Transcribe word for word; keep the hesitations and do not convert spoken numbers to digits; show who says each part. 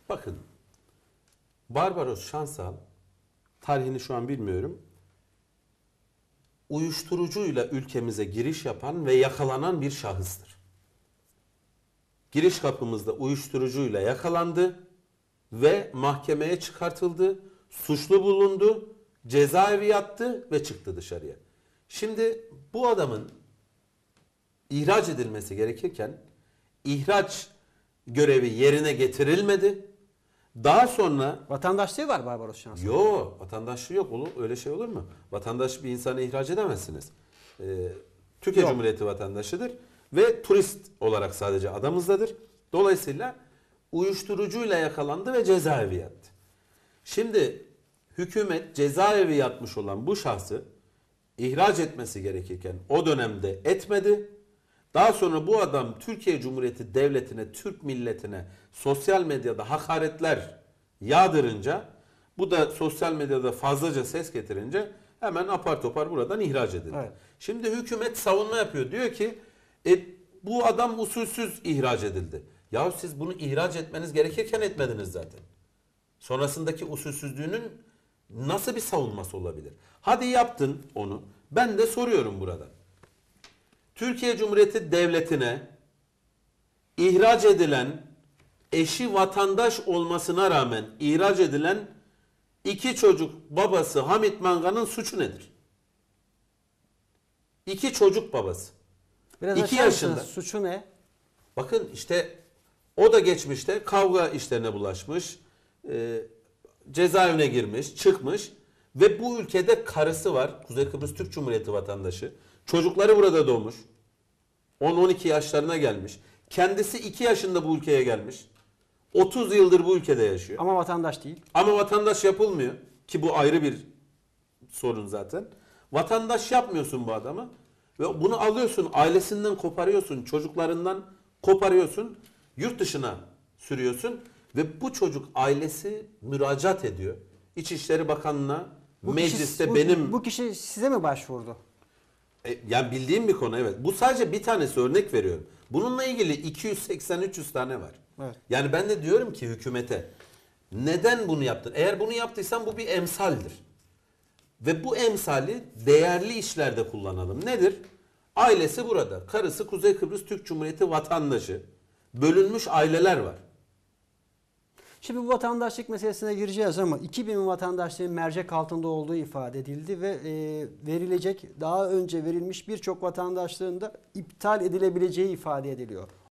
Speaker 1: Bakın, Barbaros Şansal, tarihini şu an bilmiyorum, uyuşturucuyla ülkemize giriş yapan ve yakalanan bir şahıstır. Giriş kapımızda uyuşturucuyla yakalandı ve mahkemeye çıkartıldı, suçlu bulundu, cezaevi yattı ve çıktı dışarıya. Şimdi bu adamın ihraç edilmesi gerekirken ihraç görevi yerine getirilmedi. Daha sonra
Speaker 2: Vatandaşlığı var Barbaros Şansal.
Speaker 1: yok, vatandaşlığı yok. Olur, öyle şey olur mu? Vatandaş bir insanı ihraç edemezsiniz. Ee, Türkiye
Speaker 2: Yok.
Speaker 1: Cumhuriyeti vatandaşıdır ve turist olarak sadece adamızdadır. Dolayısıyla uyuşturucuyla yakalandı ve cezaevi yattı. Şimdi hükümet cezaevi yatmış olan bu şahsı ihraç etmesi gerekirken o dönemde etmedi. Daha sonra bu adam Türkiye Cumhuriyeti Devleti'ne, Türk milletine sosyal medyada hakaretler yağdırınca, bu da sosyal medyada fazlaca ses getirince hemen apar topar buradan ihraç edildi.
Speaker 2: Evet.
Speaker 1: Şimdi hükümet savunma yapıyor. Diyor ki e, bu adam usulsüz ihraç edildi. Ya siz bunu ihraç etmeniz gerekirken etmediniz zaten. Sonrasındaki usulsüzlüğünün nasıl bir savunması olabilir? Hadi yaptın onu. Ben de soruyorum burada. Türkiye Cumhuriyeti Devleti'ne ihraç edilen, eşi vatandaş olmasına rağmen ihraç edilen iki çocuk babası Hamit Manga'nın suçu nedir? İki çocuk babası.
Speaker 2: Biraz
Speaker 1: İki
Speaker 2: açar mısınız?
Speaker 1: yaşında.
Speaker 2: Suçu ne?
Speaker 1: Bakın işte o da geçmişte kavga işlerine bulaşmış, e, cezaevine girmiş, çıkmış ve bu ülkede karısı var. Kuzey Kıbrıs Türk Cumhuriyeti vatandaşı. Çocukları burada doğmuş. on on iki yaşlarına gelmiş. Kendisi iki yaşında bu ülkeye gelmiş. otuz yıldır bu ülkede yaşıyor.
Speaker 2: Ama vatandaş değil.
Speaker 1: Ama vatandaş yapılmıyor ki bu ayrı bir sorun zaten. Vatandaş yapmıyorsun bu adamı ve bunu alıyorsun, ailesinden koparıyorsun, çocuklarından koparıyorsun, yurt dışına sürüyorsun ve bu çocuk ailesi müracaat ediyor. İçişleri Bakanlığı'na,
Speaker 2: Bu
Speaker 1: mecliste
Speaker 2: kişi, bu-
Speaker 1: benim
Speaker 2: Bu kişi size mi başvurdu?
Speaker 1: E, yani bildiğim bir konu, evet. Bu sadece bir tanesi, örnek veriyorum. Bununla ilgili iki yüz seksen üç yüz tane var.
Speaker 2: Evet.
Speaker 1: Yani ben de diyorum ki hükümete, neden bunu yaptın? Eğer bunu yaptıysan bu bir emsaldir. Ve bu emsali değerli işlerde kullanalım. Nedir? Ailesi burada. Karısı Kuzey Kıbrıs Türk Cumhuriyeti vatandaşı. Bölünmüş aileler var.
Speaker 2: Şimdi bu vatandaşlık meselesine gireceğiz ama iki bin vatandaşlığın mercek altında olduğu ifade edildi ve e, verilecek, daha önce verilmiş birçok vatandaşlığın da iptal edilebileceği ifade ediliyor.